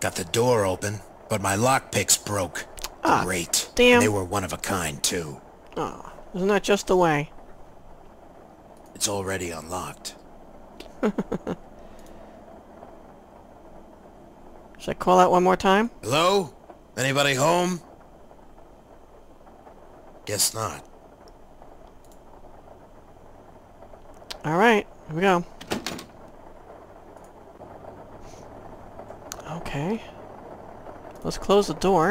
got the door open, but my lockpicks broke. Ah, great. damn. And they were one of a kind, too. Oh, isn't that just the way? It's already unlocked. Should I call out one more time? Hello? Anybody home? Guess not. Alright, here we go. Okay. Let's close the door.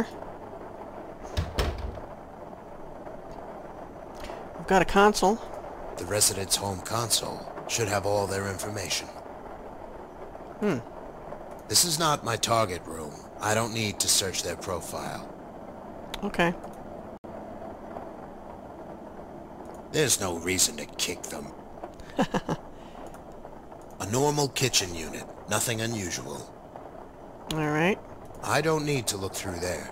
We've got a console. The resident's home console should have all their information. This is not my target room. I don't need to search their profile. Okay. There's no reason to kick them. A normal kitchen unit. Nothing unusual. Alright. I don't need to look through there.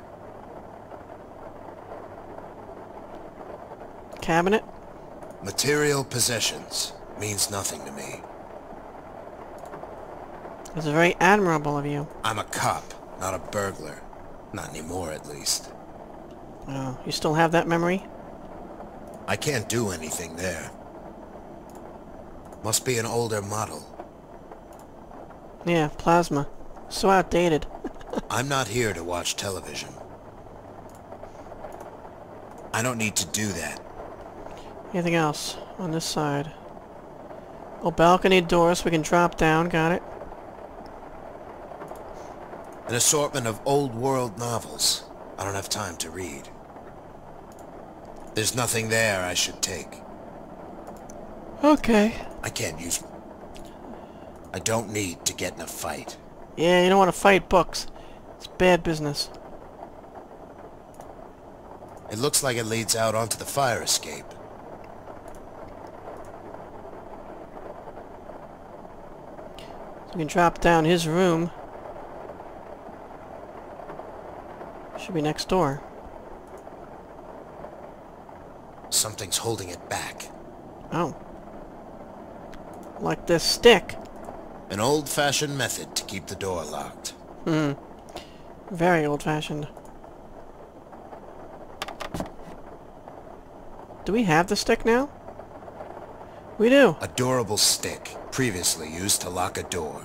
Cabinet. Material possessions means nothing to me. This is very admirable of you. I'm a cop, not a burglar. Not anymore, at least. Oh, you still have that memory? I can't do anything there. Must be an older model. Yeah, plasma. So outdated. I'm not here to watch television. I don't need to do that. Anything else on this side? Oh, balcony door so we can drop down. Got it. An assortment of old-world novels. I don't have time to read. There's nothing there I should take. Okay. I can't use... I don't need to get in a fight. Yeah, you don't want to fight books. It's bad business. It looks like it leads out onto the fire escape. So we can drop down his room. Should be next door. Something's holding it back. Oh. Like this stick. An old-fashioned method to keep the door locked. Very old-fashioned. Do we have the stick now? We do. A durable stick, previously used to lock a door.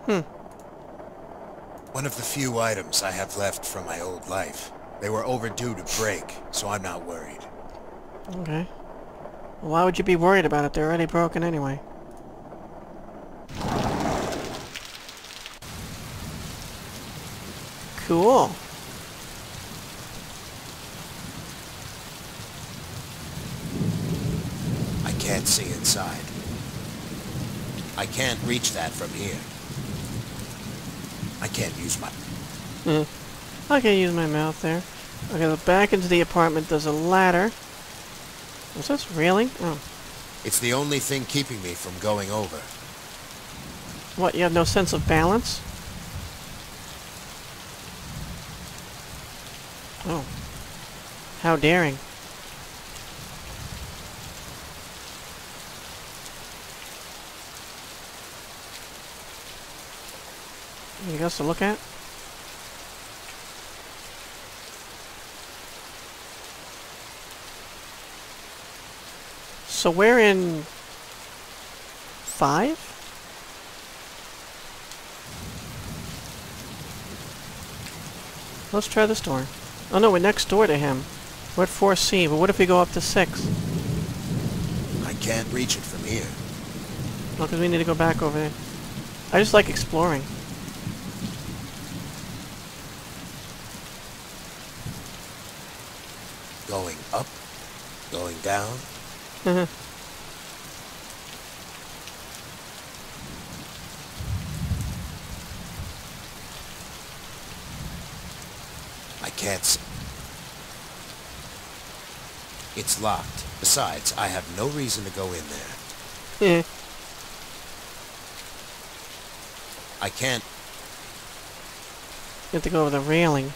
One of the few items I have left from my old life. They were overdue to break, so I'm not worried. Okay. Well, why would you be worried about it? They're already broken anyway. Cool. I can't see inside. I can't reach that from here. I can't use my... I can use my mouth there. Okay, the back into the apartment, there's a ladder. Is this railing? Oh. It's the only thing keeping me from going over. What, you have no sense of balance? Oh. How daring. Anything else to look at? So we're in 5? Let's try this door. Oh no, we're next door to him. We're at 4C, but what if we go up to 6? I can't reach it from here. No, because we need to go back over there. I just like exploring. Going up, going down. I can't see. It's locked. Besides, I have no reason to go in there. Yeah. I can't... You have to go over the railing.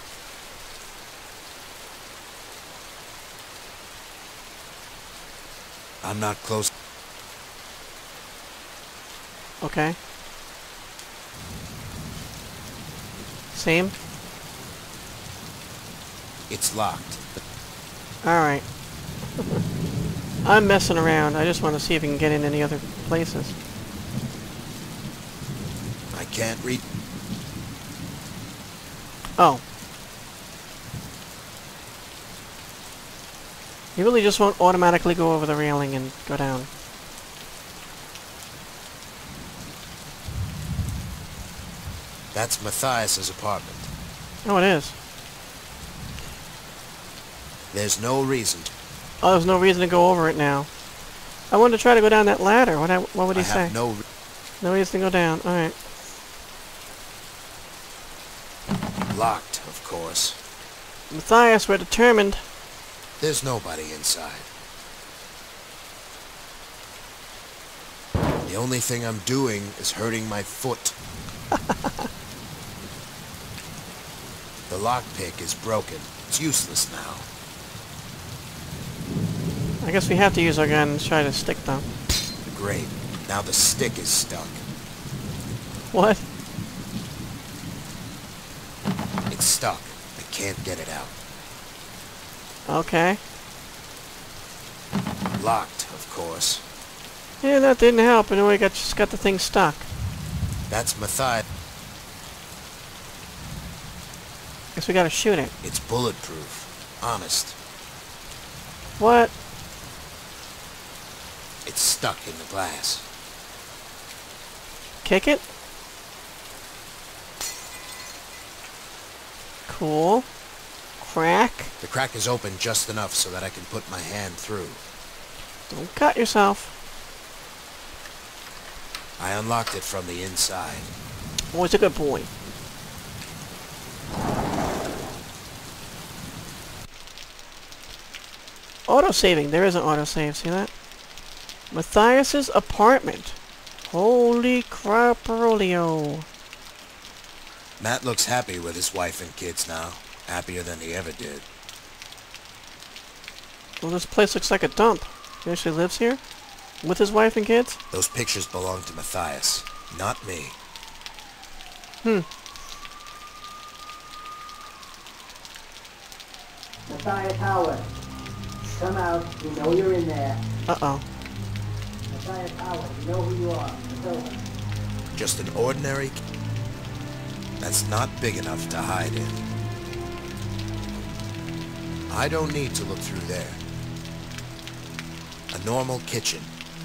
I'm not close. Okay. Same? It's locked. Alright. I'm messing around. I just want to see if we can get in any other places. I can't read. Oh. You really just won't automatically go over the railing and go down. That's Matthias's apartment. Oh, it is. There's no reason. Oh, there's no reason to go over it now. I wanted to try to go down that ladder. What would he say? No reason to go down. Alright. Locked, of course. Matthias, we're determined. There's nobody inside. The only thing I'm doing is hurting my foot. The lockpick is broken. It's useless now. I guess we have to use our gun and try to stick them. Great. Now the stick is stuck. What? It's stuck. I can't get it out. Okay. Locked, of course. Yeah, that didn't help. Anyway, just got the thing stuck. That's Matthias. Guess we gotta shoot it. It's bulletproof. Honest. What? It's stuck in the glass. Kick it? Cool. Crack. The crack is open just enough so that I can put my hand through. Don't cut yourself. I unlocked it from the inside. Always a good boy. Auto-saving. There is an auto-save. See that? Matthias's apartment. Holy crap-rolio. Matt looks happy with his wife and kids now. Happier than he ever did. Well, this place looks like a dump. He actually lives here? With his wife and kids? Those pictures belong to Matthias, not me. Matthias Howard, come out. We know you're in there. Uh-oh. Matthias Howard, we know who you are. It's over. Just an ordinary... that's not big enough to hide in. I don't need to look through there. A normal kitchen.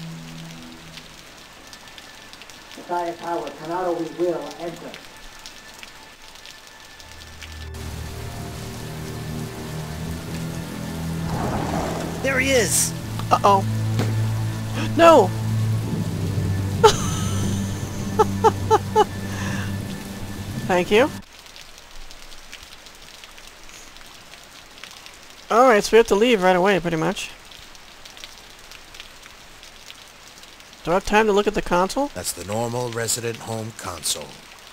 Matthias Howard, come out or we will enter. There he is! Uh-oh. No! Thank you. Alright, so we have to leave right away, pretty much. Do I have time to look at the console? That's the normal resident home console.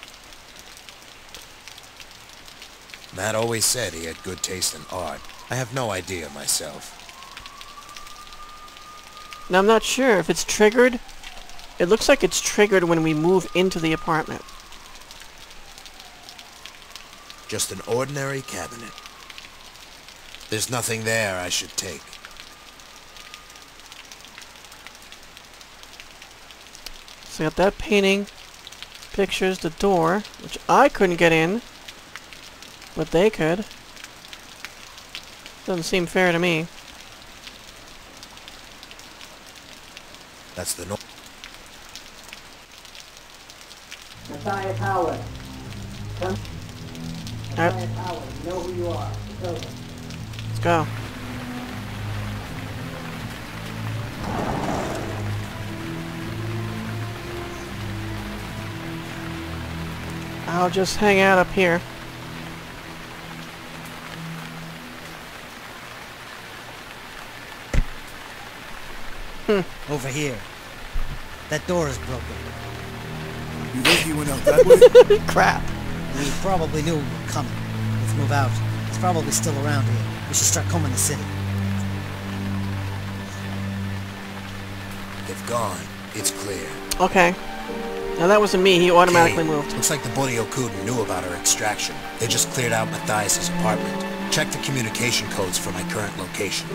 Matt always said he had good taste in art. I have no idea myself. Now, I'm not sure if it's triggered. It looks like it's triggered when we move into the apartment. Just an ordinary cabinet. There's nothing there I should take. So we got that painting, pictures, the door, which I couldn't get in, but they could. Doesn't seem fair to me. That's the Matthias Howard, come. Matthias Howard, we know who you are. It's over. Let's go. I'll just hang out up here. Over here. That door is broken. You think he went out that way? Crap. We probably knew we were coming. Let's move out. It's probably still around here. We should start combing the city. They've gone. It's clear. Okay. Now that wasn't me, he automatically moved. Looks like the Boryokuden knew about our extraction. They just cleared out Matthias' apartment. Check the communication codes for my current location.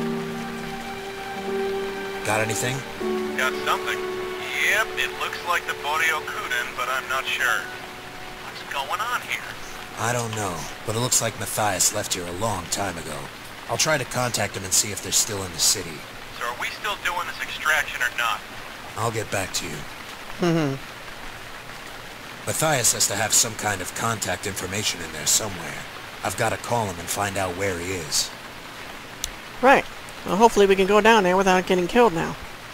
Got anything? Got something. Yep, it looks like the Boryokuden, but I'm not sure. What's going on here? I don't know, but it looks like Matthias left here a long time ago. I'll try to contact him and see if they're still in the city. So are we still doing this extraction or not? I'll get back to you. Matthias has to have some kind of contact information in there somewhere. I've got to call him and find out where he is. Right. Well, hopefully we can go down there without getting killed now.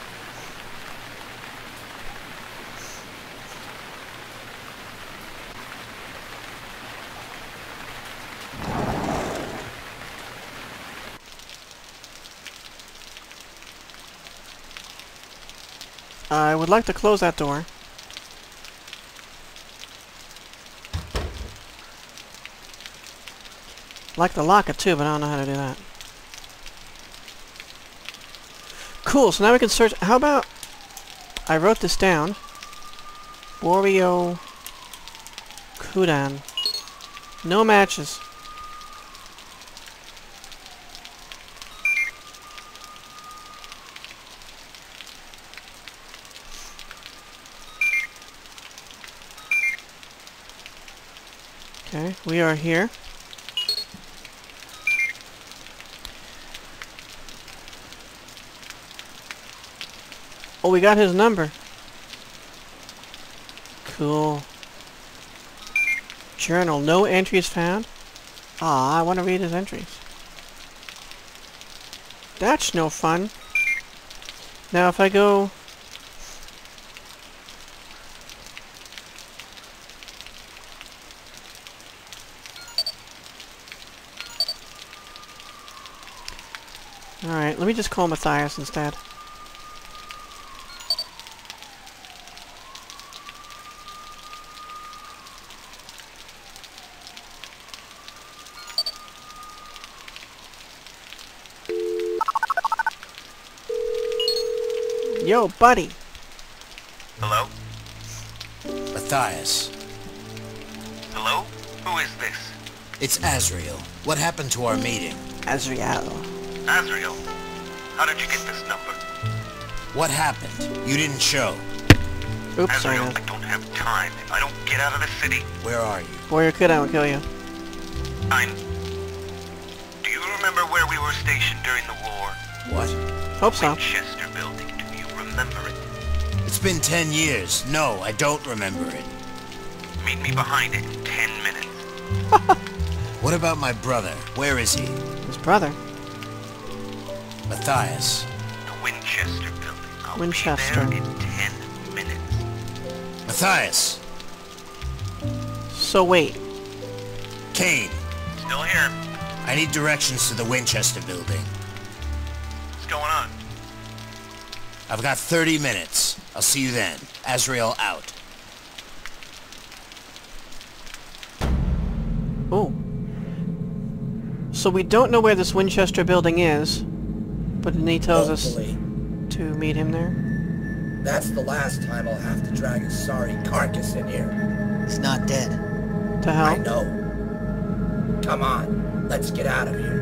I would like to close that door. I'd like to lock it too, but I don't know how to do that. Cool, so now we can search. How about I wrote this down. Boryokuden. No matches. Okay, we are here. Oh, we got his number. Cool. Journal. No entries found. Ah, I want to read his entries. That's no fun. Now if I go... Alright, let me just call Matthias instead. Yo, buddy. Hello? Matthias. Hello? Who is this? It's Azrael. What happened to our meeting? Azrael. Azrael. How did you get this number? What happened? You didn't show. Oops, Azrael, sorry. I don't have time. If I don't get out of the city, Where are you? Boryokuden will kill you. I'm... Do you remember where we were stationed during the war? What? Hope so. Winchester building. Do you remember it? It's been 10 years. No, I don't remember it. Meet me behind it in 10 minutes. What about my brother? Where is he? His brother. Matthias. The Winchester building. I'll Winchester. be there in 10 minutes. Matthias! So wait. Kane, Still here. I need directions to the Winchester building. What's going on? I've got 30 minutes. I'll see you then. Azrael out. Oh. So we don't know where this Winchester building is, but then he tells Hopefully. us to meet him there. That's the last time I'll have to drag a sorry carcass in here. He's not dead. To I hell. know. Come on, let's get out of here.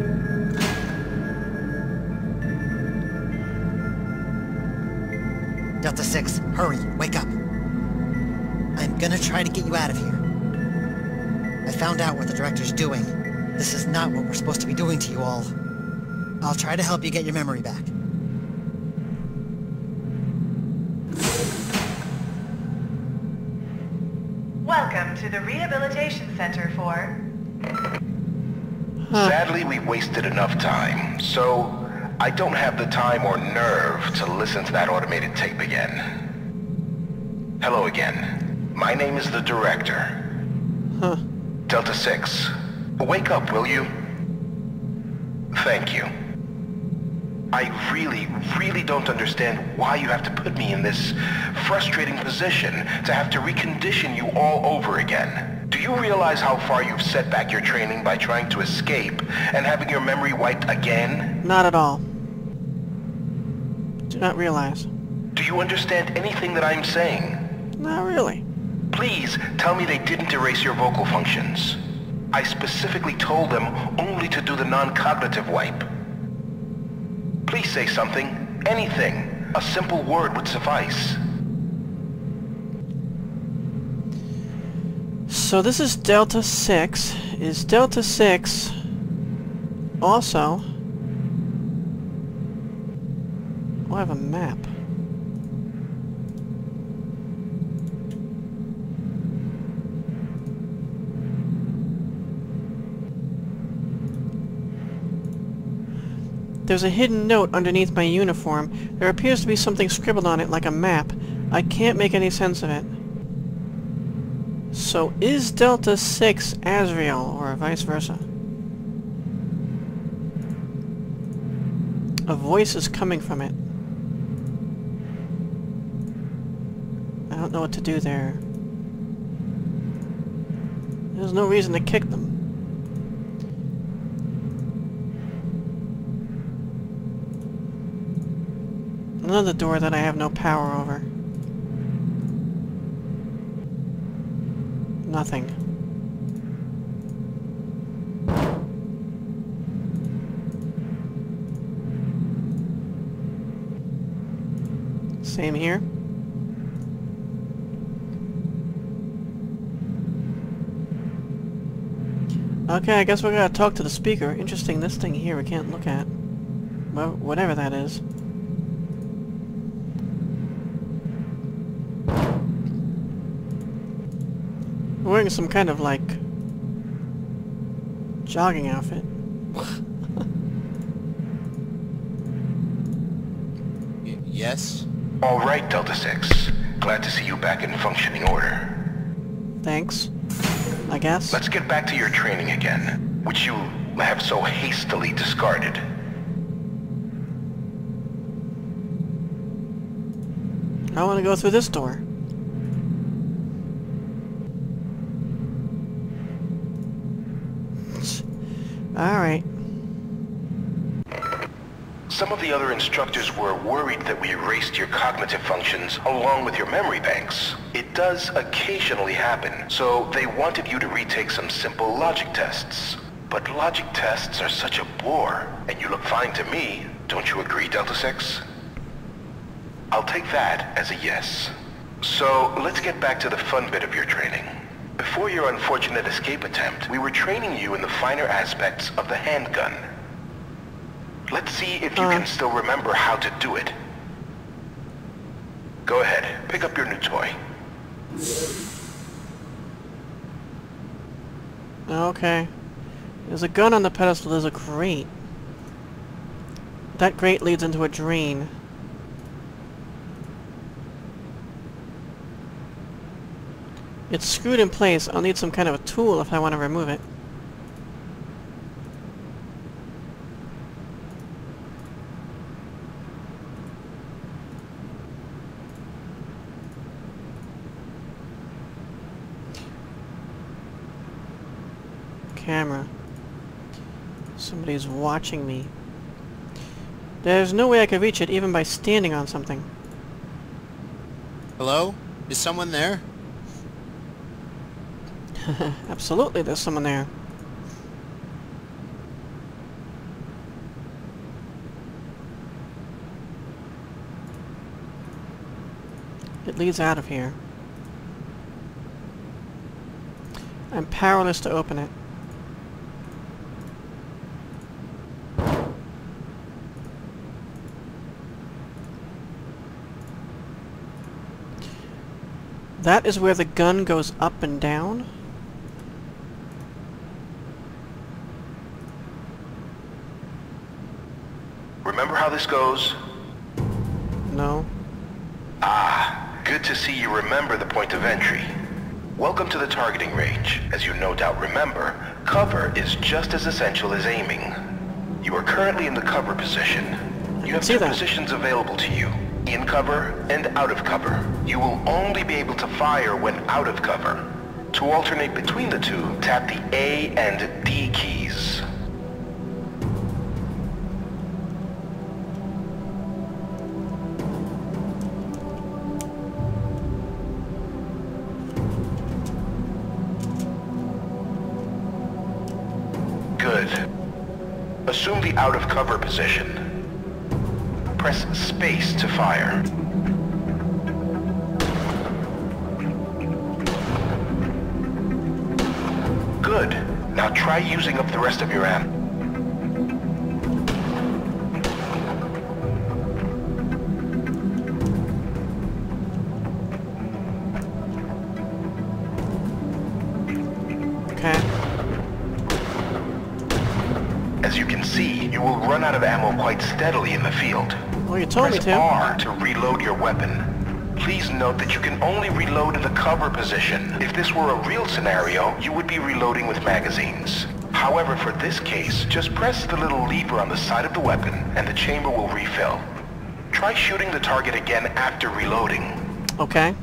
Delta 6, hurry, wake up. I'm gonna try to get you out of here. I found out what the director's doing. This is not what we're supposed to be doing to you all. I'll try to help you get your memory back. Welcome to the Rehabilitation Center for... Sadly, we wasted enough time, so I don't have the time or nerve to listen to that automated tape again. Hello again. My name is the Director. Huh. Delta 6. Wake up, will you? Thank you. I really don't understand why you have to put me in this frustrating position to have to recondition you all over again. Do you realize how far you've set back your training by trying to escape and having your memory wiped again? Not at all. Do not realize. Do you understand anything that I'm saying? Not really. Please tell me they didn't erase your vocal functions. I specifically told them only to do the non-cognitive wipe. Please say something. Anything. A simple word would suffice. So this is Delta 6. Is Delta 6 also... Oh, I have a map. There's a hidden note underneath my uniform. There appears to be something scribbled on it like a map. I can't make any sense of it. So is Delta 6 Azrael, or vice versa? A voice is coming from it. I don't know what to do there. There's no reason to kick them. Another door that I have no power over. Nothing. Same here. Okay, I guess we're gonna talk to the speaker. Interesting, this thing here we can't look at. Well, whatever that is. Wearing some kind of, like, jogging outfit. Yes? All right, Delta 6. Glad to see you back in functioning order. Thanks, I guess. Let's get back to your training again, which you have so hastily discarded. I want to go through this door. Alright. Some of the other instructors were worried that we erased your cognitive functions along with your memory banks. It does occasionally happen, so they wanted you to retake some simple logic tests. But logic tests are such a bore, and you look fine to me. Don't you agree, Delta 6? I'll take that as a yes. So, let's get back to the fun bit of your training. Before your unfortunate escape attempt, we were training you in the finer aspects of the handgun. Let's see if you can still remember how to do it. Go ahead, pick up your new toy. Okay. There's a gun on the pedestal, there's a grate. That grate leads into a drain. It's screwed in place. I'll need some kind of a tool if I want to remove it. Camera. Somebody's watching me. There's no way I could reach it even by standing on something. Hello? Is someone there? Absolutely, there's someone there. It leads out of here. I'm powerless to open it. That is where the gun goes up and down? Remember how this goes? No. Ah, good to see you remember the point of entry. Welcome to the targeting range. As you no doubt remember, cover is just as essential as aiming. You are currently in the cover position. You have two positions available to you, in cover and out of cover. You will only be able to fire when out of cover. To alternate between the two, tap the A and D keys. Assume the out-of-cover position. Press space to fire. Good. Now try using up the rest of your ammo. Okay. As you can see, you will run out of ammo quite steadily in the field. Well, you told me Press to. R to reload your weapon. Please note that you can only reload in the cover position. If this were a real scenario, you would be reloading with magazines. However, for this case, just press the little lever on the side of the weapon and the chamber will refill. Try shooting the target again after reloading. Okay.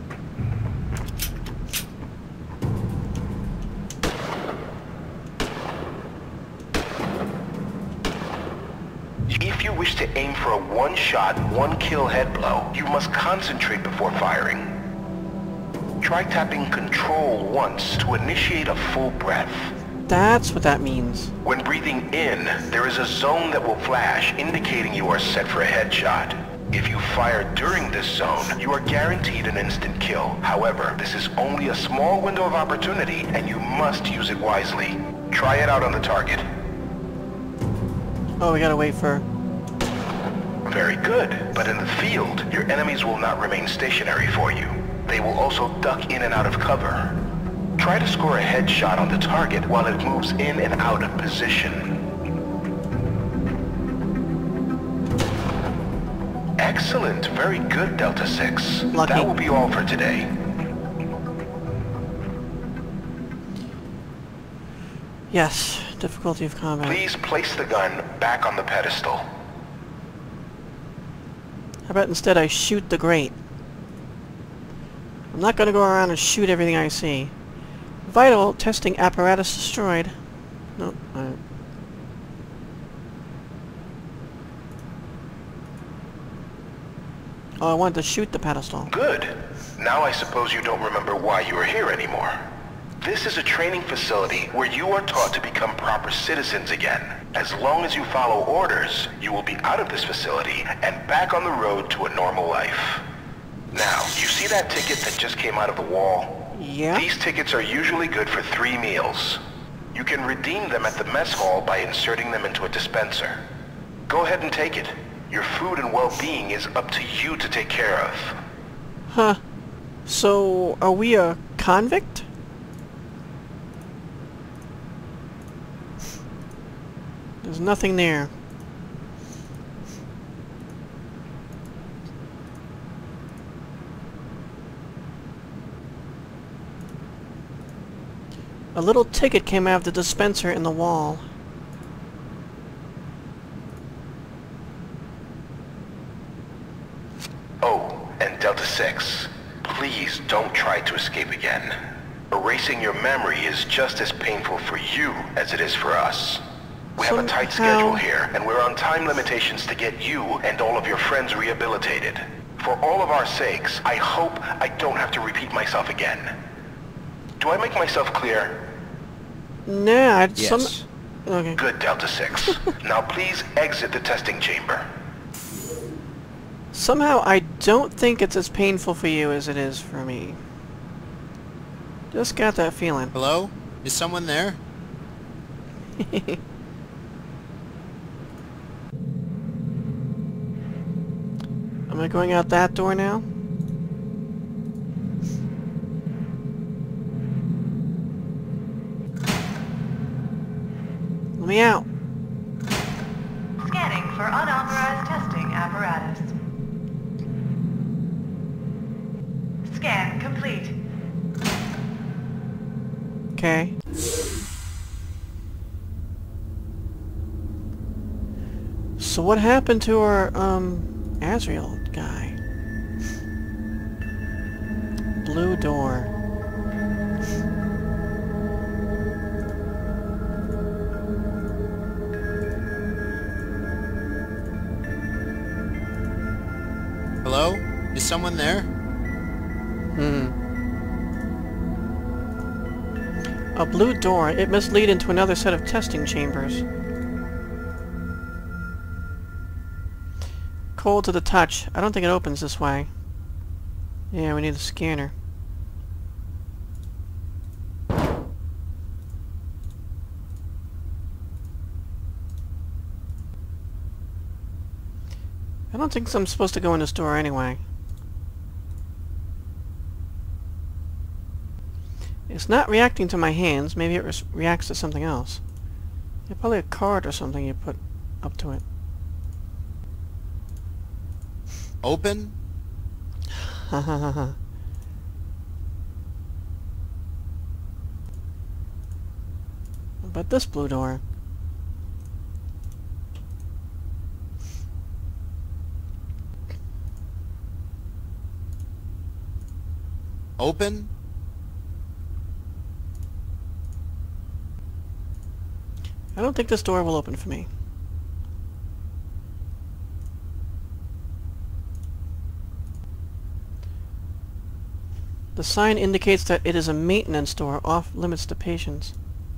If you wish to aim for a one-shot, one-kill head blow, you must concentrate before firing. Try tapping Control once to initiate a full breath. That's what that means. When breathing in, there is a zone that will flash, indicating you are set for a headshot. If you fire during this zone, you are guaranteed an instant kill. However, this is only a small window of opportunity, and you must use it wisely. Try it out on the target. Oh, we gotta wait for... Very good, but in the field, your enemies will not remain stationary for you. They will also duck in and out of cover. Try to score a headshot on the target while it moves in and out of position. Excellent, very good, Delta 6. Lucky. That will be all for today. Yes, difficulty of combat. Please place the gun back on the pedestal. How about instead I shoot the grate? I'm not gonna go around and shoot everything I see. Vital testing apparatus destroyed. Nope. Alright. Oh, I wanted to shoot the pedestal. Good. Now I suppose you don't remember why you are here anymore. This is a training facility where you are taught to become proper citizens again. As long as you follow orders, you will be out of this facility and back on the road to a normal life. Now, you see that ticket that just came out of the wall? Yeah? These tickets are usually good for 3 meals. You can redeem them at the mess hall by inserting them into a dispenser. Go ahead and take it. Your food and well-being is up to you to take care of. Huh. So, are we a convict? There's nothing there. A little ticket came out of the dispenser in the wall. Oh, and Delta 6, please don't try to escape again. Erasing your memory is just as painful for you as it is for us. We have a tight schedule here, and we're on time limitations to get you and all of your friends rehabilitated. For all of our sakes, I hope I don't have to repeat myself again. Do I make myself clear? Nah, Yes. Okay. Good, Delta 6. Now please exit the testing chamber. Somehow I don't think it's as painful for you as it is for me. Just got that feeling. Hello? Is someone there? Am I going out that door now? Let me out. Scanning for unauthorized testing apparatus. Scan complete. Okay. So what happened to our, Azrael guy? Blue door. Hello? Is someone there? A blue door. It must lead into another set of testing chambers. cold to the touch. I don't think it opens this way. Yeah, we need the scanner. I don't think I'm supposed to go in this door anyway. It's not reacting to my hands. Maybe it reacts to something else. Yeah, probably a card or something you put up to it. Open? Ha ha ha ha. What about this blue door? Open? I don't think this door will open for me. The sign indicates that it is a maintenance door, off limits to patients.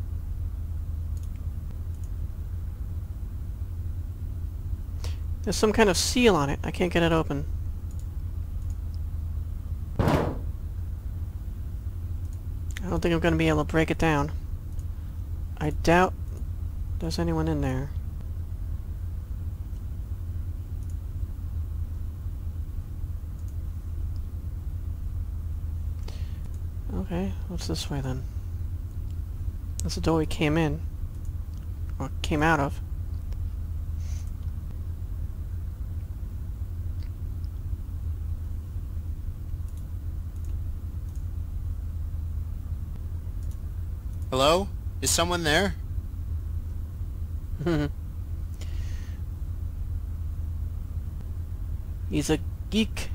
There's some kind of seal on it. I can't get it open. I don't think I'm going to be able to break it down. I doubt there's anyone in there. Okay, what's this way then? That's the door we came in. Or came out of. Hello? Is someone there? He's a geek.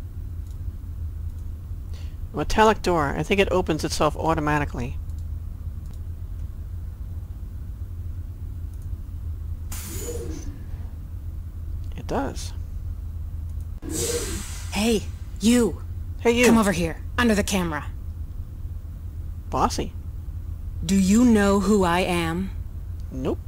Metallic door. I think it opens itself automatically. It does. Hey, you! Hey, you! Come over here, under the camera. Bossy. Do you know who I am? Nope.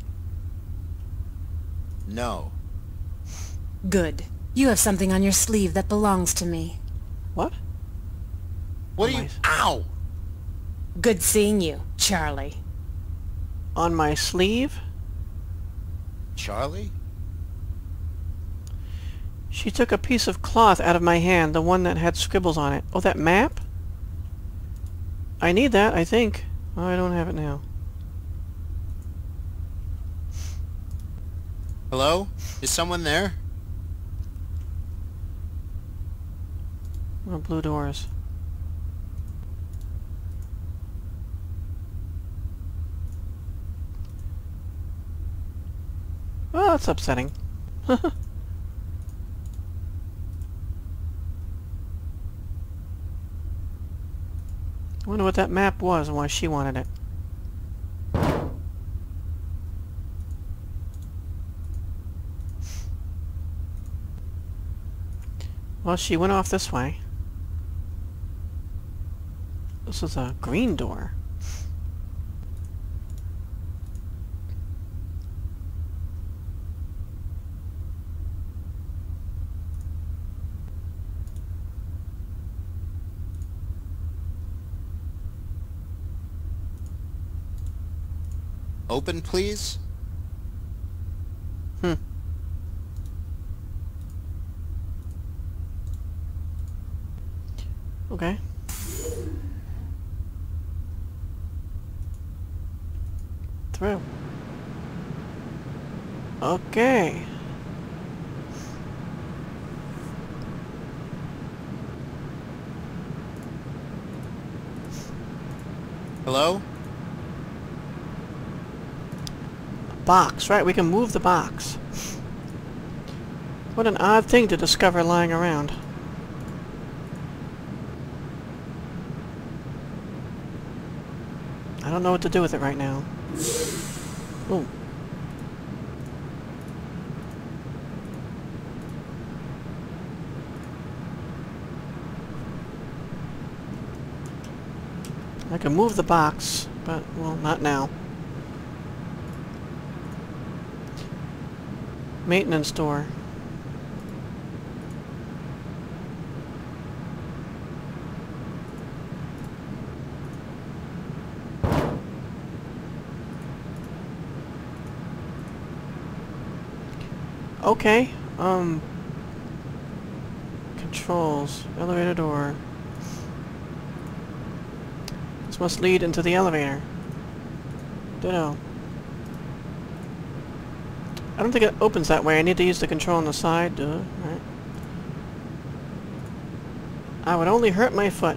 No. Good. You have something on your sleeve that belongs to me. What? What are you... Ow! Good seeing you, Charlie. On my sleeve? Charlie? She took a piece of cloth out of my hand, the one that had scribbles on it. Oh, that map? I need that, I think. Oh, I don't have it now. Hello? Is someone there? Oh, blue doors. Well, that's upsetting. I wonder what that map was and why she wanted it. Well, she went off this way. This is a green door. Open, please? Okay. Through. Okay. Hello? Box, right, we can move the box. What an odd thing to discover lying around. I don't know what to do with it right now. Ooh. I can move the box, but, well, not now. Maintenance door. Okay, controls, elevator door. This must lead into the elevator. Ditto. I don't think it opens that way. I need to use the control on the side. Duh. Right. I would only hurt my foot.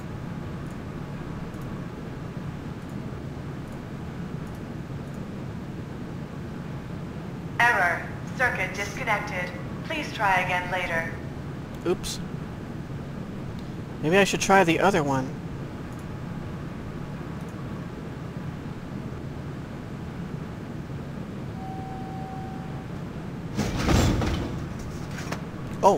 Error. Circuit disconnected. Please try again later. Oops. Maybe I should try the other one. Oh.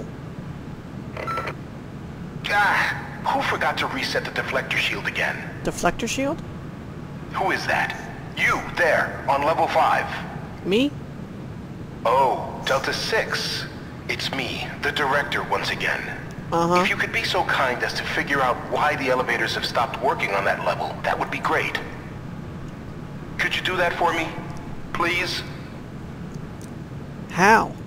Who forgot to reset the deflector shield again? Deflector shield? Who is that? You, there, on level 5. Me? Oh, Delta 6. It's me, the director, once again. Uh-huh. If you could be so kind as to figure out why the elevators have stopped working on that level, that would be great. Could you do that for me? Please? How?